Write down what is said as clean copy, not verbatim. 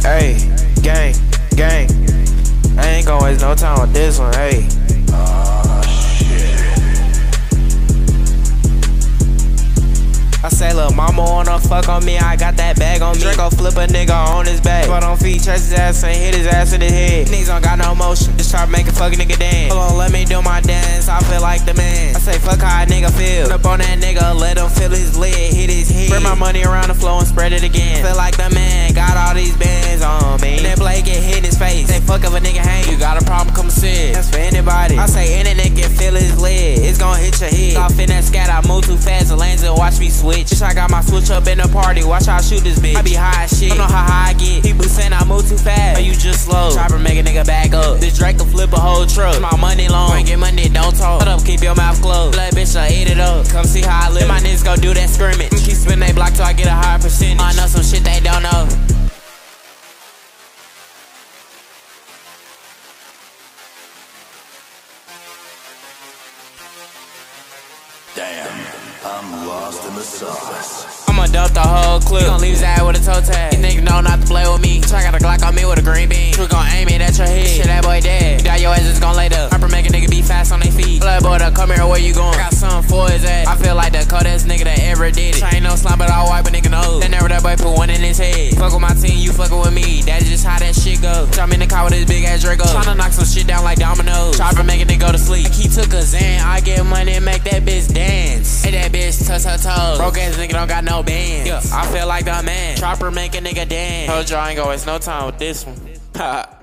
Hey, gang, gang. I ain't gonna waste no time with this one, hey. I say, look, mama wanna fuck on me, I got that bag on me. Draco flip a nigga on his back. Put on feet, chest his ass and hit his ass in the head. Niggas don't got no motion, just try to make a fucking nigga dance. Hold on, let me do my dance, I feel like the man. I say, fuck how a nigga feel. Run up on that nigga, let him feel his lid, hit his head. Spread my money around the floor and spread it again. Feel like the man, got all these bands on me. And that blade get hit in his face. Say, fuck if a nigga hang. You got a problem, come sit. That's for anybody. I say, any nigga feel his lid, it's gon' hit your head. Off in that scat, I move too fast, the lanes and watch me switch. Bitch, I got my switch up in the party, watch how I shoot this bitch. I be high as shit, don't know how high I get. People saying I move too fast, or you just slow. Chopper make a nigga back up. This Drake can flip a whole truck. My money long, bring get money, don't talk. Shut up, keep your mouth closed. Blood bitch, I eat it up. Come see how I live. My niggas go do that scrimmage. Keep spinning they block till I get a higher percentage. I know some shit they don't know. Damn, I'm lost in the sauce. I'ma dump the whole clip. You gon' leave his ass with a toe tag. These niggas know not to play with me. So I got a Glock on me with a green bean. We gon' aim it at your head. Shit, that boy dead. You got your ass just gon' lay up. Rapper make a nigga be fast on their feet. Blood boy, come here, where you going? Got something for his ass. I feel like the coldest nigga that ever did it. I ain't no slime, but I'll wipe a nigga nose. That never that boy put one in his head. Fuck with my team, you fuckin' with me. That's just how that shit go. I'm in the car with this big ass Draco. Tryna knock some shit down like dominoes. Chopper make a nigga go to sleep. Like he took a Xan. I get money and make that bitch dance. Hey, that bitch touch her toes. Broke ass nigga don't got no bands. Yeah, I feel like the man. Chopper make a nigga dance. Told you I ain't gonna waste no time with this one.